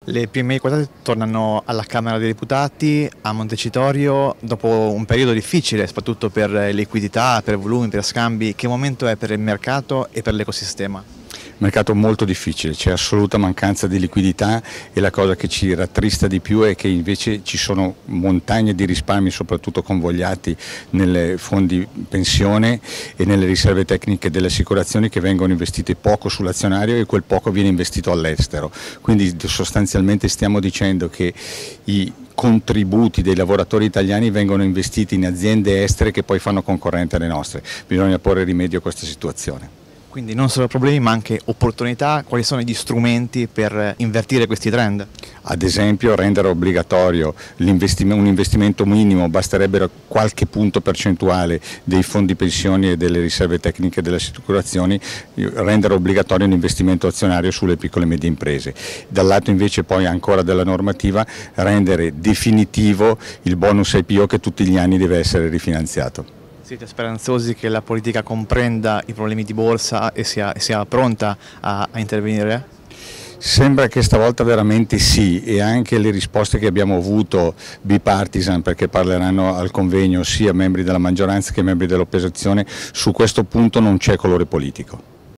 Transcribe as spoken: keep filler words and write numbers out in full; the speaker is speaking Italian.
Le P M I quotate tornano alla Camera dei Deputati a Montecitorio dopo un periodo difficile, soprattutto per liquidità, per volumi, per scambi. Che momento è per il mercato e per l'ecosistema? Mercato molto difficile, c'è assoluta mancanza di liquidità e la cosa che ci rattrista di più è che invece ci sono montagne di risparmi, soprattutto convogliati nelle fondi pensione e nelle riserve tecniche delle assicurazioni, che vengono investite poco sull'azionario e quel poco viene investito all'estero. Quindi sostanzialmente stiamo dicendo che i contributi dei lavoratori italiani vengono investiti in aziende estere che poi fanno concorrente alle nostre. Bisogna porre rimedio a questa situazione. Quindi non solo problemi ma anche opportunità. Quali sono gli strumenti per invertire questi trend? Ad esempio rendere obbligatorio l'investimento, un investimento minimo, basterebbero qualche punto percentuale dei fondi pensioni e delle riserve tecniche delle assicurazioni, rendere obbligatorio un investimento azionario sulle piccole e medie imprese. Dal lato invece poi ancora della normativa rendere definitivo il bonus I P O che tutti gli anni deve essere rifinanziato. Siete speranzosi che la politica comprenda i problemi di borsa e sia, sia pronta a, a intervenire? Sembra che stavolta veramente sì, e anche le risposte che abbiamo avuto bipartisan, perché parleranno al convegno sia membri della maggioranza che membri dell'opposizione, su questo punto non c'è colore politico.